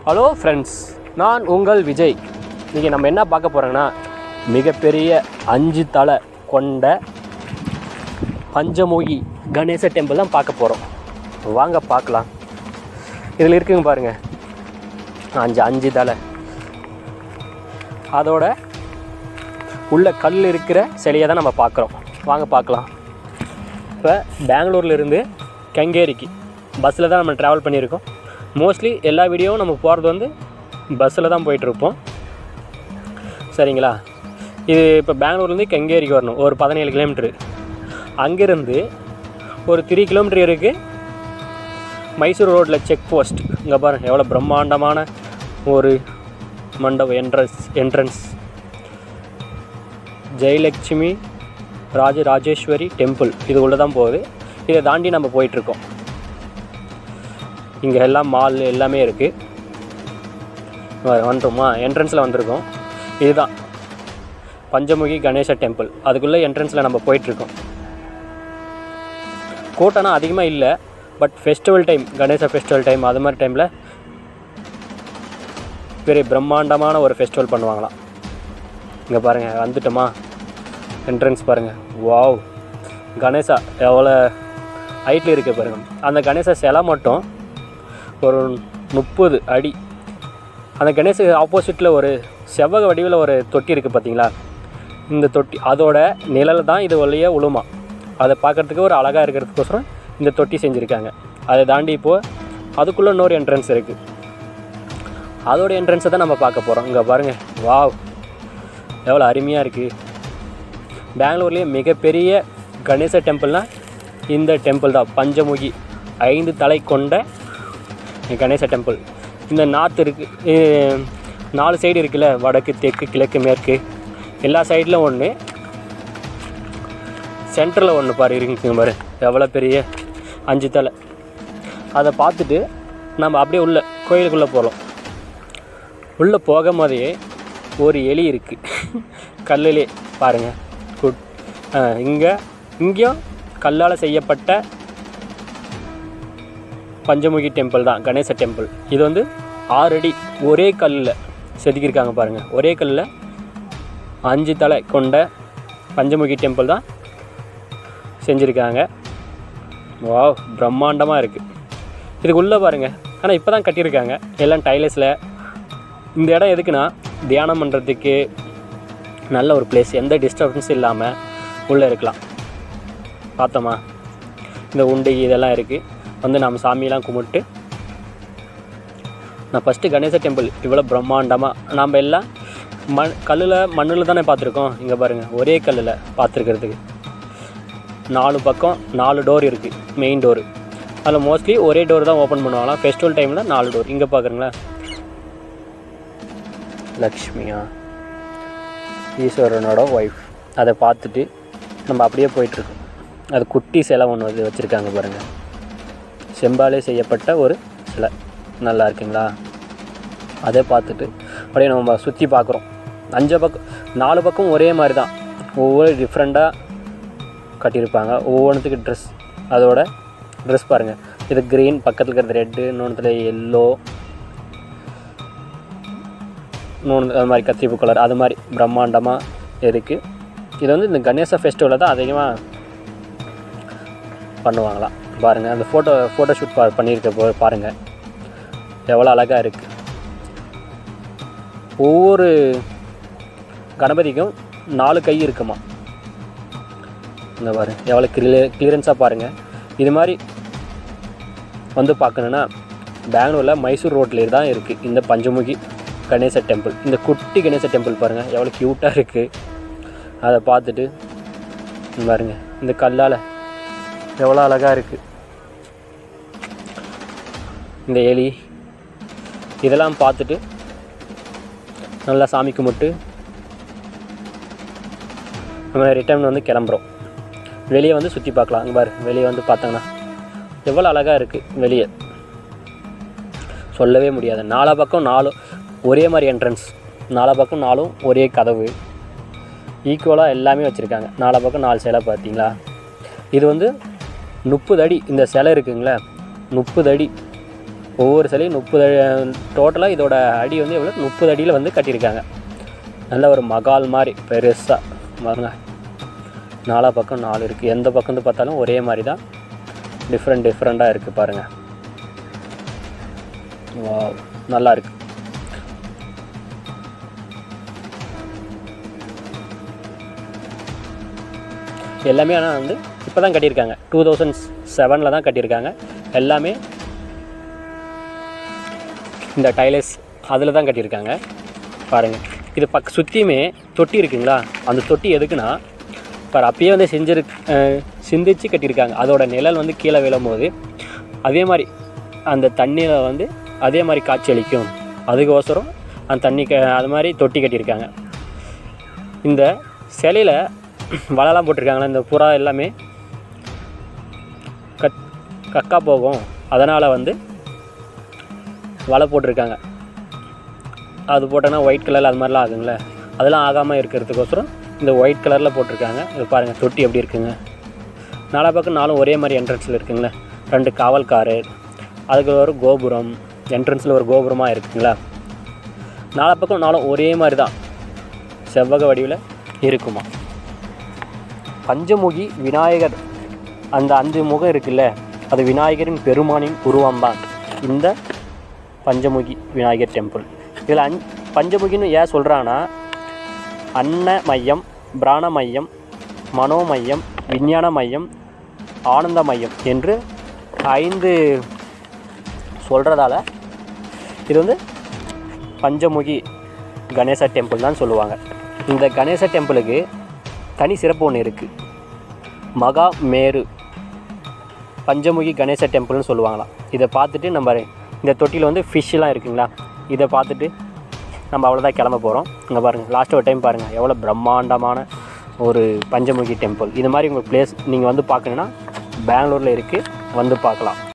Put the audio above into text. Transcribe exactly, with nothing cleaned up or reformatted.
Hello friends, நான் உங்கள் விஜய். இன்றைக்கி நம்ம என்ன பார்க்க போகிறோங்கன்னா, மிகப்பெரிய அஞ்சு தலை கொண்ட பஞ்சமுகி கணேச டெம்பிள் தான் பார்க்க போகிறோம். வாங்க பார்க்கலாம். இதில் இருக்குங்க பாருங்கள், அஞ்சு அஞ்சு தலை. அதோட உள்ள கல் இருக்கிற சிலையை தான் நம்ம பார்க்குறோம். வாங்க பார்க்கலாம். இப்போ பெங்களூர்லேருந்து கெங்கேரிக்கு பஸ்ஸில் தான் நம்ம ட்ராவல் பண்ணியிருக்கோம். மோஸ்ட்லி எல்லா வீடியோவும் நம்ம போகிறது வந்து பஸ்ஸில் தான் போயிட்டுருப்போம். சரிங்களா? இது இப்போ பெங்களூர்லேருந்து கெங்கேரிக்கு வரணும், ஒரு பதினேழு கிலோமீட்ரு. அங்கேருந்து ஒரு த்ரீ கிலோமீட்டர் இருக்குது மைசூர் ரோட்டில் செக் போஸ்ட். இங்கே பாருங்கள் எவ்வளோ பிரம்மாண்டமான ஒரு மண்டபம், entrance entrance Jayalakshmi Rajarajeshwari temple இது உள்ளே தான் போகுது. இதை தாண்டி நம்ம போயிட்டுருக்கோம். இங்கே எல்லாம் மால் எல்லாமே இருக்குது. வந்துட்டோமா? என்ட்ரன்ஸில் வந்திருக்கோம். இதுதான் பஞ்சமுகி கணேச டெம்பிள். அதுக்குள்ளே என்ட்ரன்ஸில் நம்ம போயிட்டுருக்கோம். கூட்டம்னா அதிகமாக இல்லை, but festival time, Ganesha festival time, அது மாதிரி டைமில் பெரிய பிரம்மாண்டமான ஒரு ஃபெஸ்டிவல் பண்ணுவாங்களாம். இங்கே பாருங்கள், வந்துட்டோமா? என்ட்ரன்ஸ் பாருங்கள். வாவ், கணேசா எவ்வளோ ஹைட்டில் இருக்குது பாருங்கள். அந்த கணேச சிலை மட்டும் ஒரு முப்பது அடி. அந்த கணேச ஆப்போசிட்டில் ஒரு செவ்வக வடிவில் ஒரு தொட்டி இருக்குது பார்த்தீங்களா? இந்த தொட்டி அதோட நிழல் தான் இது வழியே உழுமா. அதை பார்க்குறதுக்கு ஒரு அழகாக இருக்கிறதுக்கோசரம் இந்த தொட்டி செஞ்சுருக்காங்க. அதை தாண்டி இப்போது அதுக்குள்ளே இன்னொரு என்ட்ரன்ஸ் இருக்குது. அதோட என்ட்ரன்ஸை தான் நம்ம பார்க்க போகிறோம். இங்கே பாருங்கள், வாவ் எவ்வளோ அருமையாக இருக்குது. பெங்களூர்லேயே மிகப்பெரிய கணேச டெம்பிள்னால் இந்த டெம்பிள் தான், பஞ்சமுகி ஐந்து தலை கொண்ட கணேச டெம்பிள். இந்த நார்த் இருக்குது, நாலு சைடு இருக்குல்ல, வடக்கு தெற்கு கிழக்கு மேற்கு, எல்லா சைடில் ஒன்று, சென்டரில் ஒன்று பாரு இருக்குங்க பாரு, எவ்வளோ பெரிய அஞ்சு தலை. அதை பார்த்துட்டு நம்ம அப்படியே உள்ள கோயிலுக்குள்ளே போகிறோம். உள்ளே போகும் போதே ஒரு எலி இருக்குது கல்லிலே பாருங்கள். குட் இங்கே இங்கேயும் கல்லால் செய்யப்பட்ட பஞ்சமுகி டெம்பிள் தான் கணேச டெம்பிள். இது வந்து ஆறு அடி ஒரே கல்லில் செதுக்கியிருக்காங்க பாருங்கள். ஒரே கல்லில் அஞ்சு தலை கொண்ட பஞ்சமுகி டெம்பிள் தான் செஞ்சுருக்காங்க. வாவ், பிரம்மாண்டமாக இருக்குது. இதுக்குள்ளே பாருங்கள், ஆனால் இப்போ தான் கட்டியிருக்காங்க எல்லாம் டைலஸில். இந்த இடம் எதுக்குன்னா, தியானம் பண்ணுறதுக்கு நல்ல ஒரு பிளேஸ், எந்த டிஸ்டர்பன்ஸும் இல்லாமல் உள்ளே இருக்கலாம். பார்த்தோமா? இந்த உண்டை இதெல்லாம் இருக்குது. வந்து நம்ம சாமியெல்லாம் கும்பிட்டு, நான் ஃபஸ்ட்டு கணேச டெம்பிள் இவ்வளோ பிரம்மாண்டமாக நம்ம எல்லாம் மண் கல்லில் மண்ணில் தானே பார்த்துருக்கோம். இங்கே பாருங்கள், ஒரே கல்லில் பார்த்துருக்கிறதுக்கு நாலு பக்கம் நாலு டோர் இருக்குது, மெயின் டோரு. அதில் மோஸ்ட்லி ஒரே டோர் தான் ஓப்பன் பண்ணுவாங்களாம். ஃபெஸ்டிவல் டைமில் நாலு டோர். இங்கே பார்க்குறீங்களா, லக்ஷ்மியா ஈஸ்வரனோட ஒய்ஃப். அதை பார்த்துட்டு நம்ம அப்படியே போயிட்டுருக்கோம். அது குட்டி சிலை ஒன்று வந்து வச்சுருக்காங்க பாருங்கள், செம்பாலே செய்யப்பட்ட ஒரு சிலை. நல்லா இருக்குங்களா? அதை பார்த்துட்டு அப்படியே நம்ம சுற்றி பார்க்குறோம். அஞ்சு பக்கம் நாலு பக்கம் ஒரே மாதிரி தான், ஒவ்வொரு டிஃப்ரெண்ட்டாக கட்டியிருப்பாங்க. ஒவ்வொன்றுத்துக்கு ட்ரெஸ், அதோட ட்ரெஸ் பாருங்கள். இது க்ரீன், பக்கத்தில் இருக்கிறது ரெட்டு, இன்னொன்றுத்துல எல்லோ, இன்னொன்று அது மாதிரி கத்திரிப்பு கலர், அது மாதிரி பிரம்மாண்டமாக இருக்குது. இது வந்து இந்த கணேச ஃபெஸ்டிவலில் தான் அதிகமாக பண்ணுவாங்களாம். பாருங்கள், அந்த ஃபோட்டோ ஃபோட்டோ ஷூட் பா பண்ணியிருக்க போ பாருங்கள் எவ்வளோ அழகாக இருக்குது. ஒவ்வொரு கணபதிக்கும் நாலு கை இருக்குமா. இந்த பாருங்க எவ்வளோ கிளியர் கிளியரன்ஸாக பாருங்கள். இது மாதிரி வந்து பார்க்கணுன்னா பெங்களூரில் மைசூர் ரோட்டில் தான் இருக்குது இந்த பஞ்சமுகி கணேச டெம்பிள். இந்த குட்டி கணேச டெம்பிள் பாருங்கள் எவ்வளோ க்யூட்டாக இருக்குது. அதை பார்த்துட்டு பாருங்கள், இந்த கல்லால் எவ்வளோ அழகாக இருக்குது. இந்த எலி இதெல்லாம் பார்த்துட்டு நல்லா சாமி கும்பிட்டு நம்ம ரிட்டர்ன் வந்து கிளம்புறோம். வெளியே வந்து சுற்றி பார்க்கலாம். அங்கே பாரு, வெளியே வந்து பார்த்தாங்கன்னா எவ்வளோ அழகாக இருக்குது. வெளியே சொல்லவே முடியாது. நாலா பக்கம் நாலும் ஒரே மாதிரி என்ட்ரன்ஸ், நாலா பக்கம் நாலும் ஒரே கதவு, ஈக்குவலாக எல்லாமே வச்சுருக்காங்க. நாலா பக்கம் நாலு சிலை பார்த்தீங்களா? இது வந்து முப்பது அடி இந்த சிலை இருக்குங்களே, முப்பது அடி ஒவ்வொரு சிலையும் முப்பது டோட்டலாக இதோட அடி வந்து எவ்வளோ முப்பது அடியில் வந்து கட்டியிருக்காங்க. நல்ல ஒரு மகால் மாதிரி பெருசாக பாருங்க. நாலா பக்கம் நாலு இருக்குது. எந்த பக்கம் வந்து பார்த்தாலும் ஒரே மாதிரி தான், டிஃப்ரெண்ட் டிஃப்ரெண்ட்டாக இருக்குது பாருங்கள். வாவ், நல்லா இருக்குது. எல்லாமே ஆனால் வந்து இப்போ தான் கட்டியிருக்காங்க. டூ தௌசண்ட் செவனில் தான் கட்டியிருக்காங்க. எல்லாமே இந்த டைலஸ் அதில் தான் கட்டியிருக்காங்க பாருங்கள். இது பக்க சுற்றியுமே தொட்டி இருக்குங்களா, அந்த தொட்டி எதுக்குன்னா பாரு அப்பயே வந்து செஞ்சிரு சிந்திச்சு கட்டியிருக்காங்க. அதோட நிழல் வந்து கீழே விழும்போது அதே மாதிரி அந்த தண்ணியில் வந்து அதே மாதிரி காட்சி அளிக்கும். அதுக்கோசரம் அந்த தண்ணி க அது மாதிரி தொட்டி கட்டியிருக்காங்க. இந்த சிலையில் வலைலாம் போட்டிருக்காங்களா, இந்த புறா எல்லாமே கட் கக்கா போகும், அதனால் வந்து வலை போட்டிருக்காங்க. அது போட்டோன்னா ஒயிட் கலரில் அது மாதிரிலாம் ஆகுங்களே, அதெல்லாம் ஆகாமல் இருக்கிறதுக்கோசரம் இந்த ஒயிட் கலரில் போட்டிருக்காங்க. இது பாருங்கள் தொட்டி எப்படி இருக்குங்க. நாலா பக்கம் நாலும் ஒரே மாதிரி என்ட்ரன்ஸில் இருக்குங்களே. ரெண்டு காவல்காரு, அதுக்கு ஒரு கோபுரம், என்ட்ரன்ஸில் ஒரு கோபுரமாக இருக்குங்களா. நாலா பக்கம் நாலும் ஒரே மாதிரி தான் செவ்வக வடிவில் இருக்குமா. பஞ்சமுகி விநாயகர் அந்த அஞ்சு முகம் இருக்குல்ல, அது விநாயகரின் பெருமானின் உருவம்தான் இந்த பஞ்சமுகி விநாயகர் டெம்பிள். இதில் அஞ் பஞ்சமுகின்னு ஏன் சொல்கிறான்னா, அன்னமயம், பிராணமயம், மனோமயம், விஞ்ஞானமயம், ஆனந்தமயம் என்று ஐந்து சொல்கிறதால இது வந்து பஞ்சமுகி கணேசா டெம்பிள் தான் சொல்லுவாங்க. இந்த கணேச டெம்பிளுக்கு தனி சிறப்பு ஒன்று இருக்குது. மகா மேரு பஞ்சமுகி கணேச டெம்பிள்னு சொல்லுவாங்களாம். இதை பார்த்துட்டு நம்ம இந்த தொட்டியில் வந்து ஃபிஷ்ஷெலாம் இருக்குங்களா, இதை பார்த்துட்டு நம்ம அவ்வளோதான் கிளம்ப போகிறோம். இங்கே பாருங்கள், லாஸ்ட் ஒரு டைம் பாருங்கள் எவ்வளோ பிரம்மாண்டமான ஒரு பஞ்சமுகி டெம்பிள். இது மாதிரி உங்கள் பிளேஸ் நீங்கள் வந்து பார்க்கணுன்னா பெங்களூரில் இருக்குது, வந்து பார்க்கலாம்.